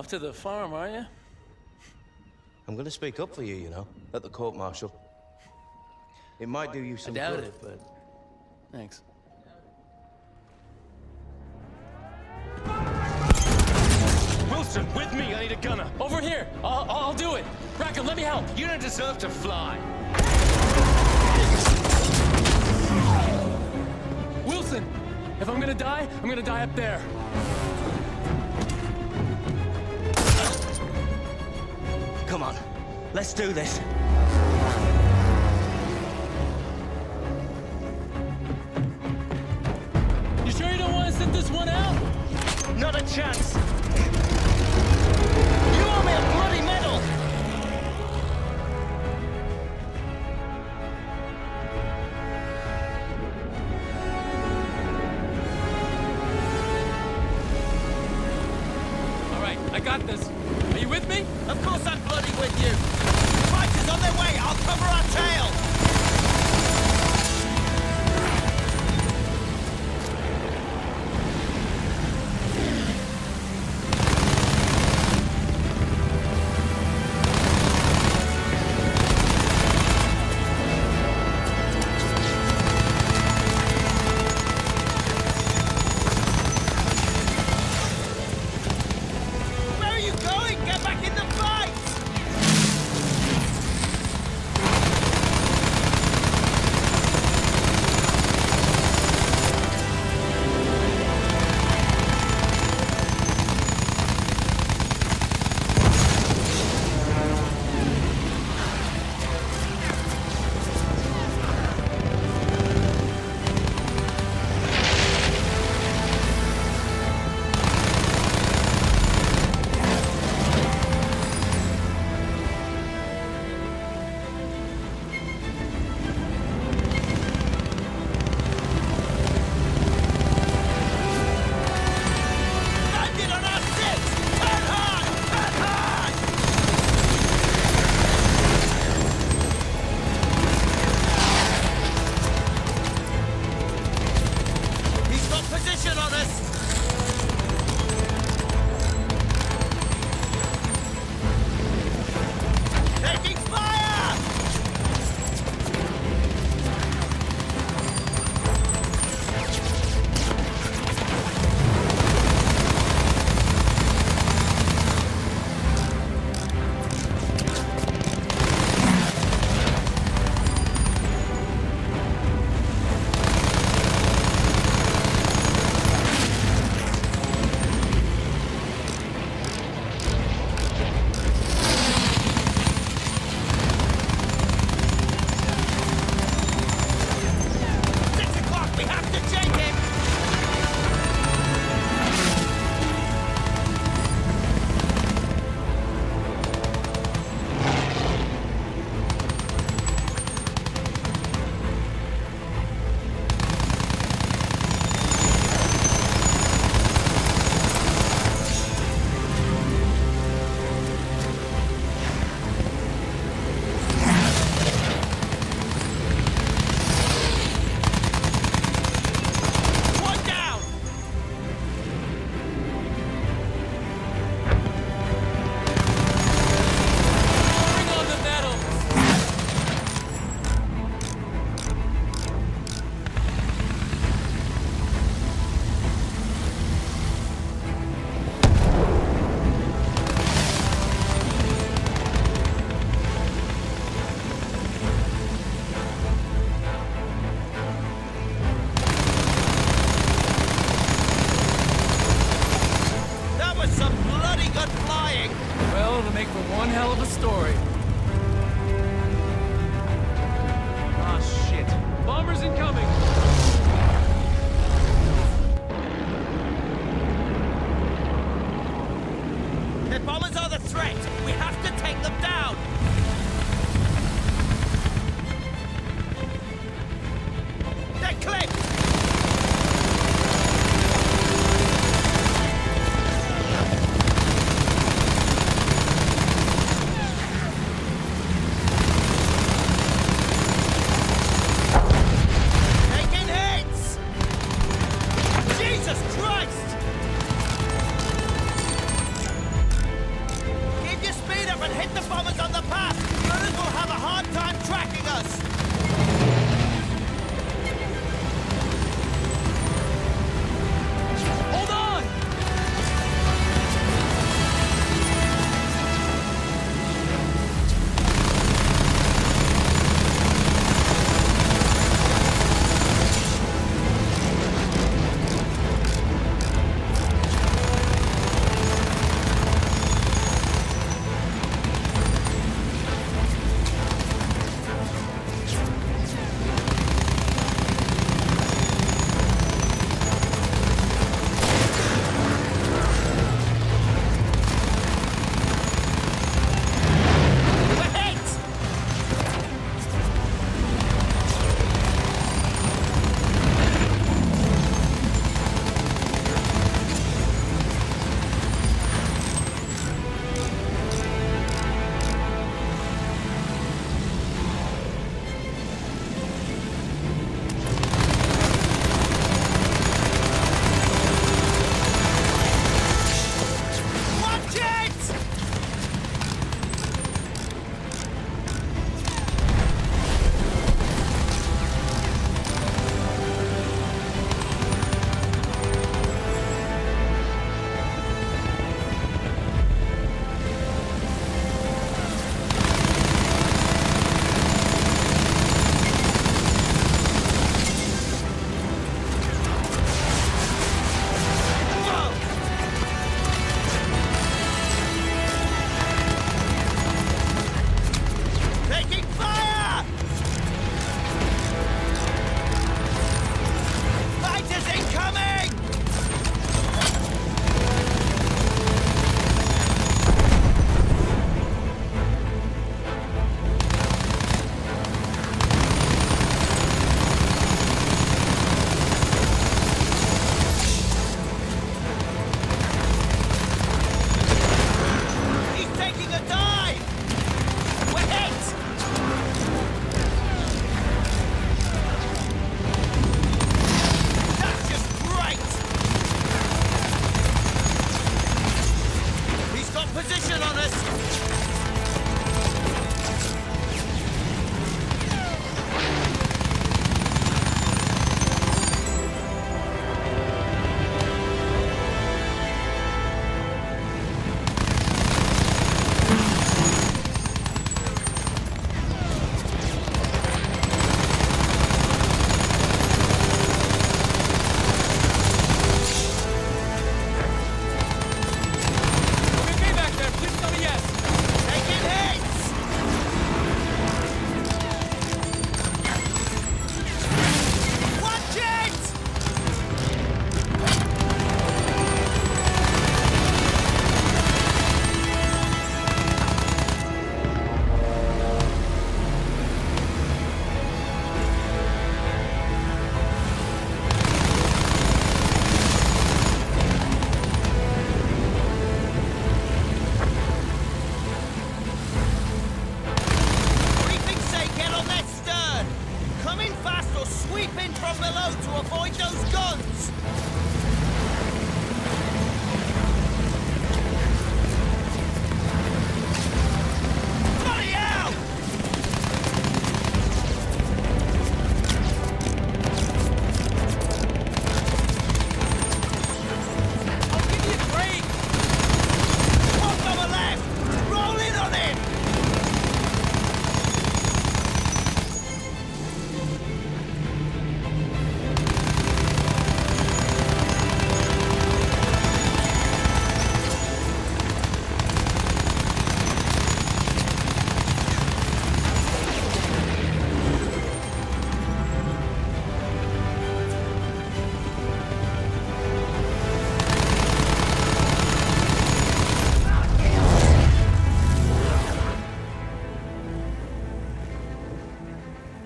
Off to the farm, are you? I'm gonna speak up for you, you know, at the court-martial. It might do you some I doubt good. it, but thanks. Wilson, with me! I need a gunner! Over here! I'll do it! Rackham, let me help! You don't deserve to fly! Wilson! If I'm gonna die up there. Come on, let's do this. You sure you don't want to sit this one out? Not a chance! You owe me a bloody medal! All right, I got this. Are you with me? Of course I'm bloody with you! Fighters on their way! I'll cover our tail! Where are you going?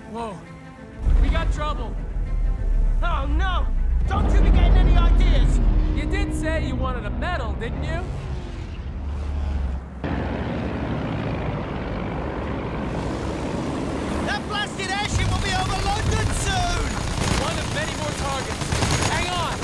Whoa. We got trouble. Oh no! Don't you be getting any ideas! You did say you wanted a medal, didn't you? That blasted airship will be over London soon! One of many more targets. Hang on!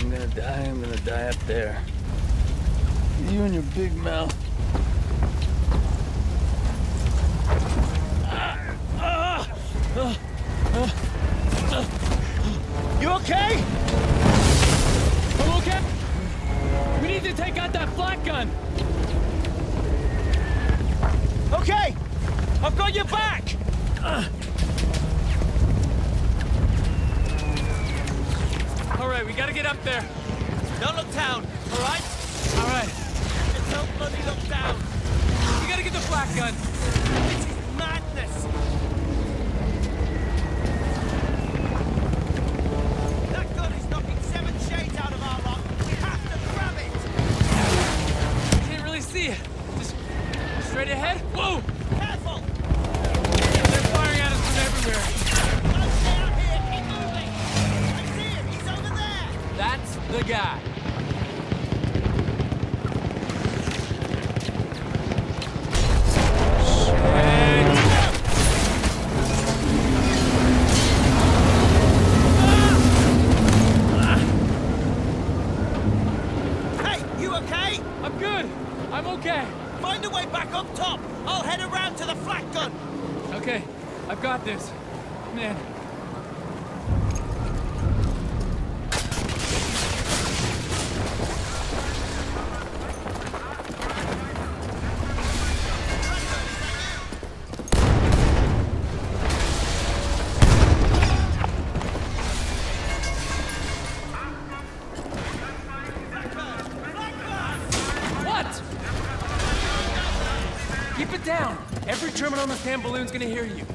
I'm gonna die up there. You and your big mouth. You okay? I'm okay. We need to take out that flak gun. Okay! I've got your back! All right, we gotta get up there. Don't look down, alright? All right, Just don't bloody look down. we gotta get the flak gun. This is madness! That gun is knocking 7 shades out of our lot. We have to grab it! Can't really see it. Just straight ahead. Whoa! Careful! They're firing at us from everywhere. Don't stay out here, keep moving! I see him, he's over there! That's the guy. Hey, you okay? I'm good. I'm okay. Find a way back up top. I'll head around to the flak gun. Okay, I've got this. Man. What? Keep it down. Every German on this damn balloon's gonna hear you.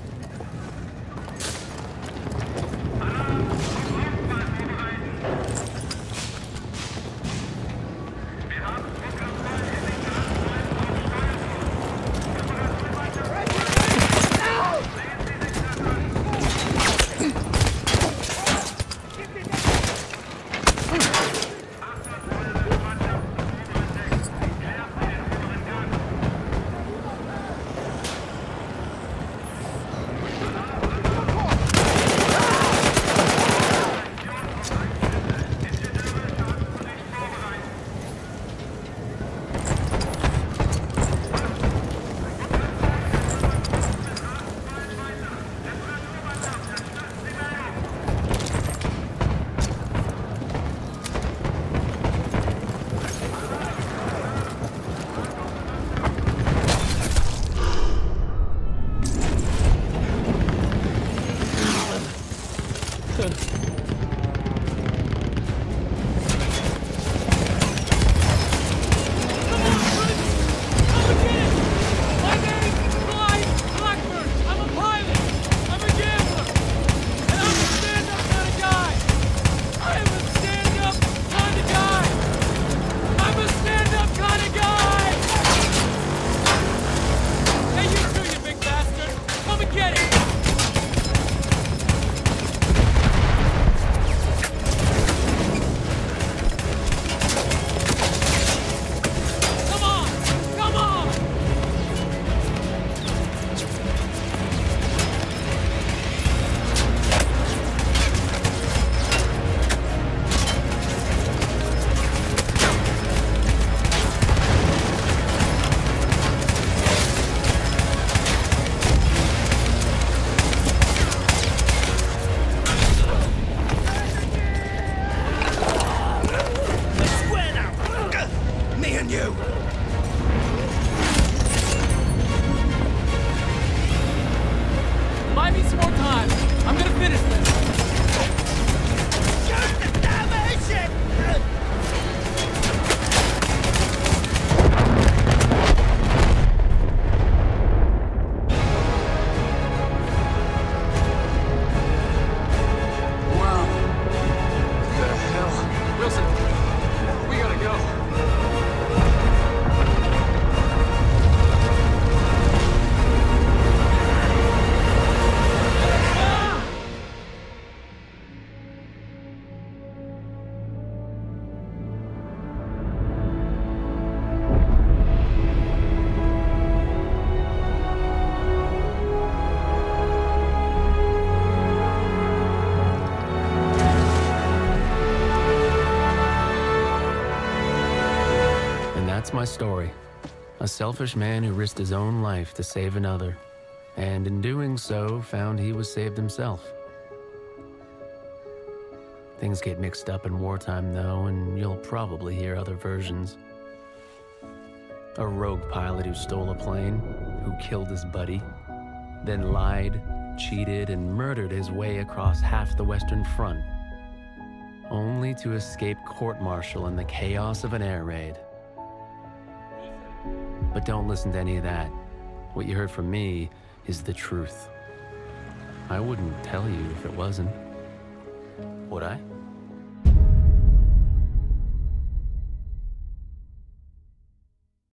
my story. A selfish man who risked his own life to save another, and in doing so, found he was saved himself. Things get mixed up in wartime, though, and you'll probably hear other versions. A rogue pilot who stole a plane, who killed his buddy, then lied, cheated, and murdered his way across half the Western Front, only to escape court-martial in the chaos of an air raid. But don't listen to any of that. What you heard from me is the truth. I wouldn't tell you if it wasn't. Would I?